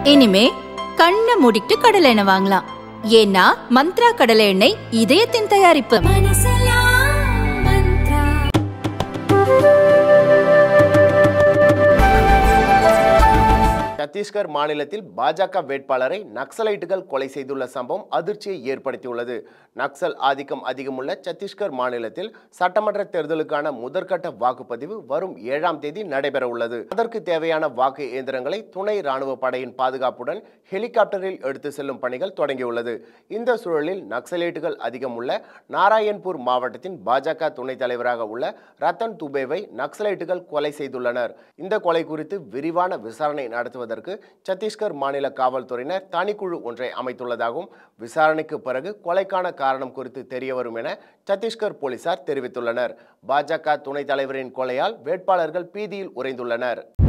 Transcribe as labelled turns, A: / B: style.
A: இனிமே கண்ணை மூடிட்டு கடலை எண்ணெய் வாங்கலாம். ஏன்னா மந்த்ரா கடலை எண்ணெய் இதயத்தின் தயாரிப்பு.
B: சத்தீஸ்கர் மாநிலத்தில் பாஜக வேட்பாளரை நக்சலைட்டுகள் கொலை செய்துள்ள சம்பவம் அதிர்ச்சியை ஏற்படுத்தியுள்ளது. நக்சல் ஆதிக்கம் அதிகமுள்ள சத்தீஸ்கர் மாநிலத்தில் சட்டமன்ற தேர்தலுக்கான முதற்கட்ட வாக்குப்பதிவு வரும் 7ஆம் தேதி நடைபெற உள்ளது. அதற்கு தேவையான வாக்கு இயந்திரங்களை துணை ராணுவ படையின் பாதுகாப்புடன் ஹெலிகாப்டரில் எடுத்து செல்லும் பணிகள் தொடங்கியுள்ளது. இந்த சூழலில் நக்சலைட்டுகள் அதிகமுள்ள நாராயண்பூர் மாவட்டத்தின் பாஜக துணைத் தலைவராக உள்ள ரத்தன் துபேவை நக்சலைட்டுகள் கொலை செய்துள்ளனர். இந்த கொலை குறித்து விரிவான விசாரணை நடத்துவதற்கு சத்தீஸ்கர் மாநில காவல்துறையினர் தனிக்குழு ஒன்றை அமைத்துள்ளதாகவும் விசாரணைக்கு பிறகு கொலைக்கான காரணம் குறித்து தெரியவரும் என சத்தீஸ்கர் போலீசார் தெரிவித்துள்ளனர். பாஜக துணைத் தலைவரின் கொலையால் வேட்பாளர்கள் பீதியில் உறைந்துள்ளனர்.